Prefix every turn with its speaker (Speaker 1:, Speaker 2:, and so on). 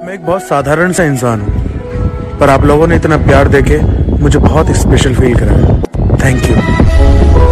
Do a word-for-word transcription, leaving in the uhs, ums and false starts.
Speaker 1: मैं एक बहुत साधारण सा इंसान हूँ, पर आप लोगों ने इतना प्यार देके मुझे बहुत स्पेशल फील कराया। Thank you.